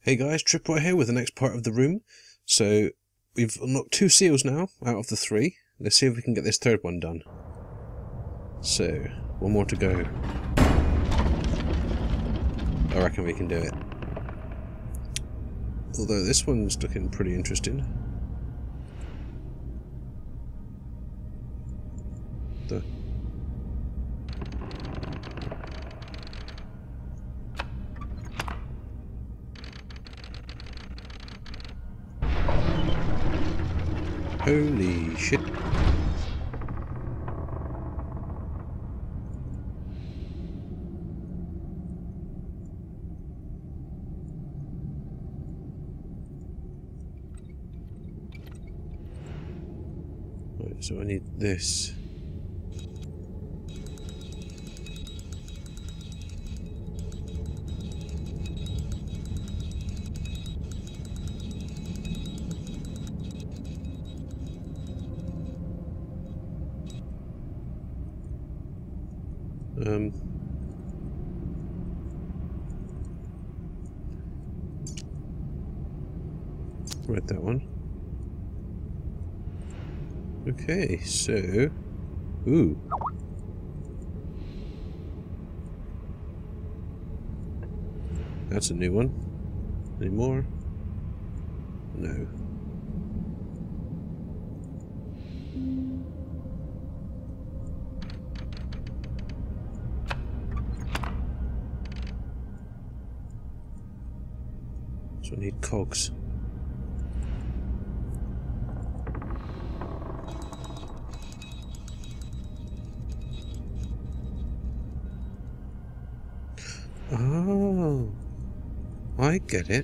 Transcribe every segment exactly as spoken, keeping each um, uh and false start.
Hey guys, Tripwire here with the next part of the room. So we've unlocked two seals now out of the three. Let's see if we can get this third one done. So, one more to go. I reckon we can do it. Although this one's looking pretty interesting. The Holy shit. Right, so I need this. Um, read that one. Okay, so, ooh, that's a new one. Any more? No. So I need cogs. Oh, I get it.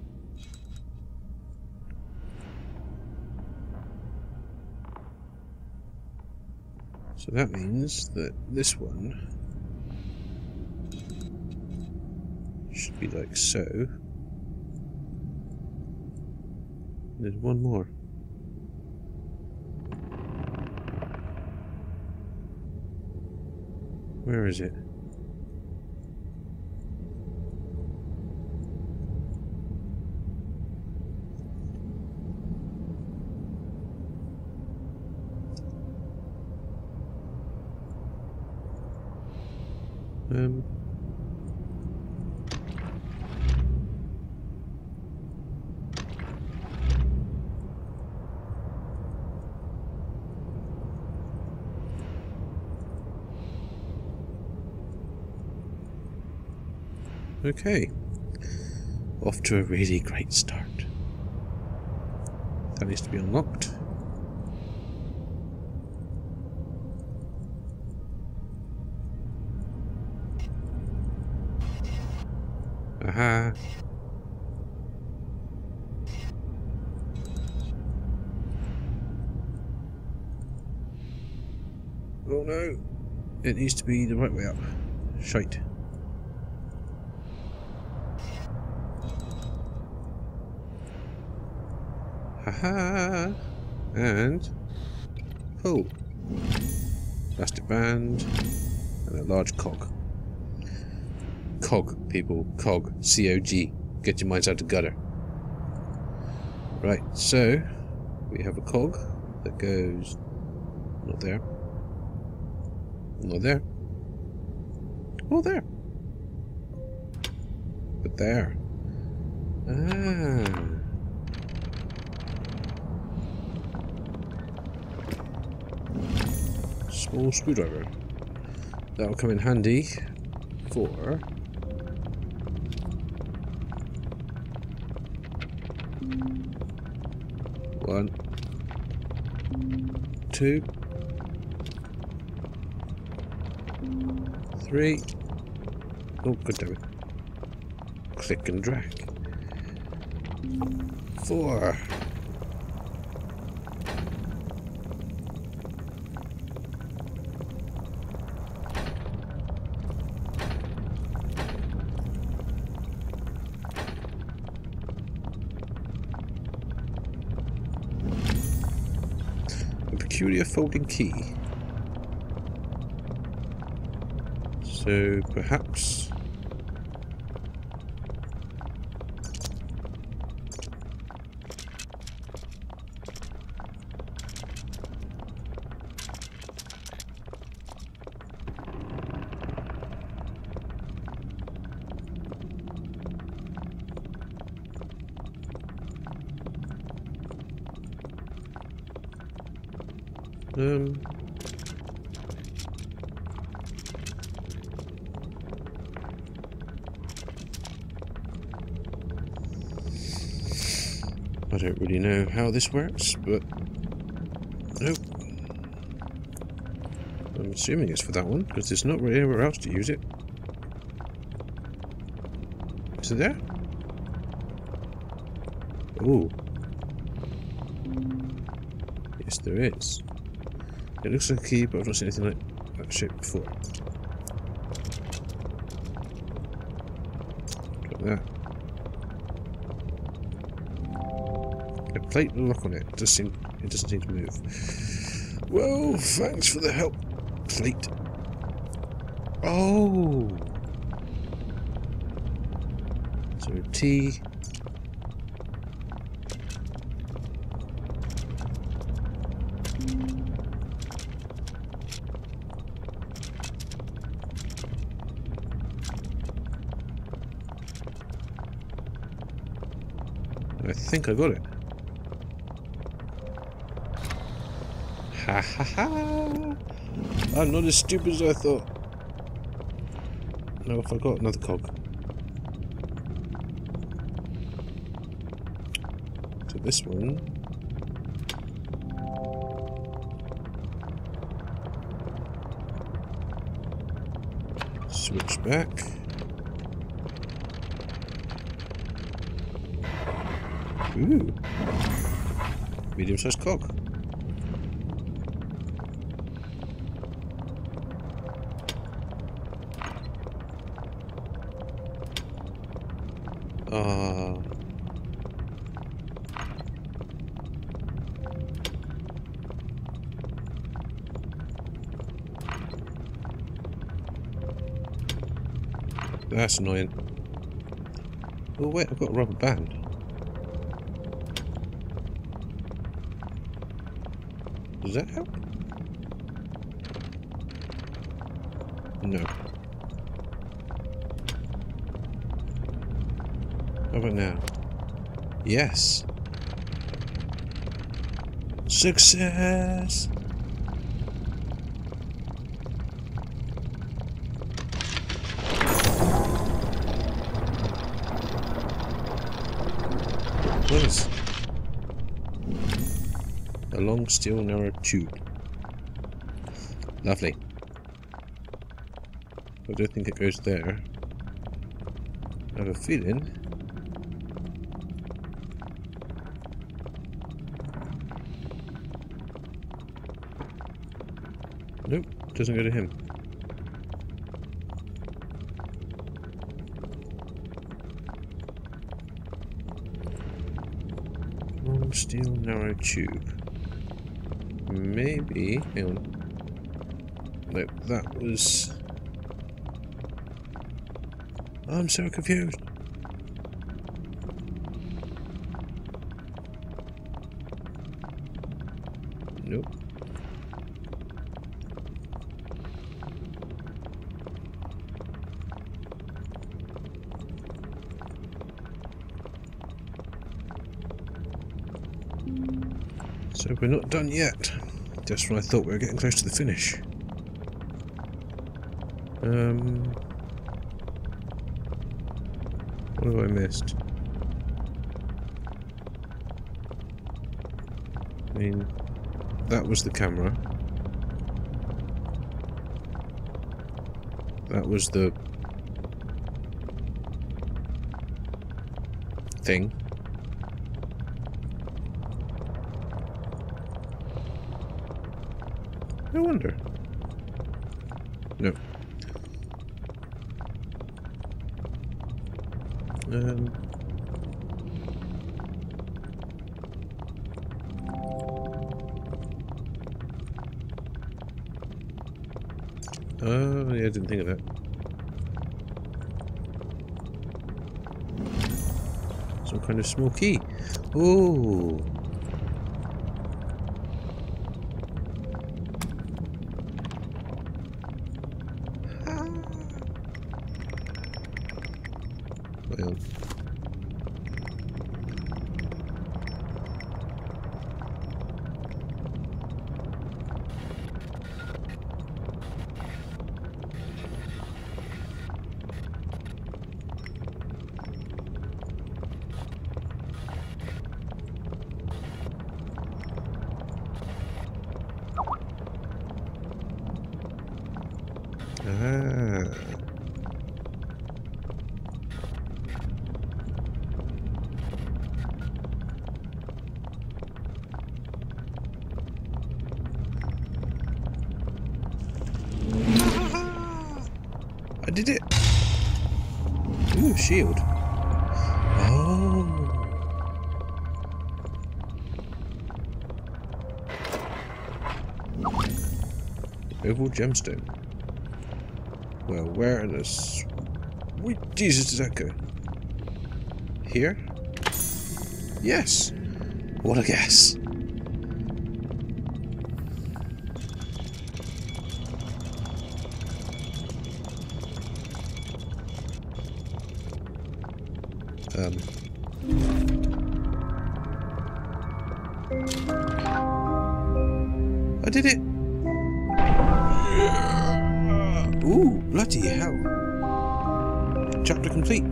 So that means that this one should be like so. There's one more. Where is it? Um... Okay, off to a really great start. That needs to be unlocked. Aha! Oh no! It needs to be the right way up. Shite. Haha! And pull. Plastic band and a large cog. Cog, people. Cog. C O G. Get your minds out the gutter. Right, so we have a cog that goes not there. Not there. Oh, there. But there. Ah. Small screwdriver. That'll come in handy for one, two, three. Oh, good damn it. Click and drag. Four. Peculiar folding key. So perhaps Um. I don't really know how this works, but nope. I'm assuming it's for that one, because there's not really anywhere else to use it. Is it there? Oh. Yes, there is. It looks like a key, but I've not seen anything like that shape before. Like that. A plate with a lock on it. It does seem it doesn't seem to move. Well, thanks for the help, plate. Oh. So T. I think I got it. Ha ha ha! I'm not as stupid as I thought. No, if I got another cog. So this one. Switch back. Ooh. Medium-sized cog. Ah. That's annoying. Oh wait, I've got a rubber band. Does that help? No. How about now? Yes. Success! What is a long steel narrow tube? Lovely. I don't think it goes there. I have a feeling. Nope, doesn't go to him. Long steel narrow tube. Maybe. Hang on. Nope, that was. I'm so confused. Nope. So we're not done yet. Just when I thought we were getting close to the finish. Um, what have I missed? I mean, that was the camera. That was the thing. No wonder. No. Um. Oh, yeah, I didn't think of that. Some kind of small key. Oh. Well. did it! Ooh, shield. Oh. Oval gemstone. Well, where in this? Where Jesus does that go? Here? Yes! What a guess! Um. I did it! Ooh, bloody hell. Chapter complete.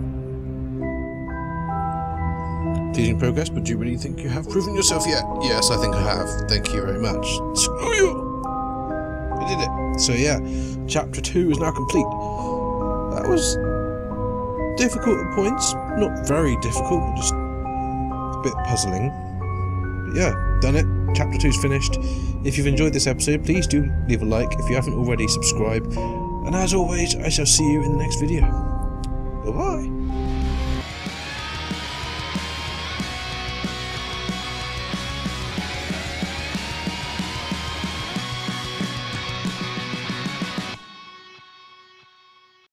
Teasing progress, but do you really think you have proven yourself yet? Yes, I think I have. Thank you very much. Screw you! I did it. So yeah, chapter two is now complete. That was difficult at points. Not very difficult, but just a bit puzzling. But yeah, done it. Chapter two's finished. If you've enjoyed this episode, please do leave a like. If you haven't already, subscribe. And as always, I shall see you in the next video. Bye-bye.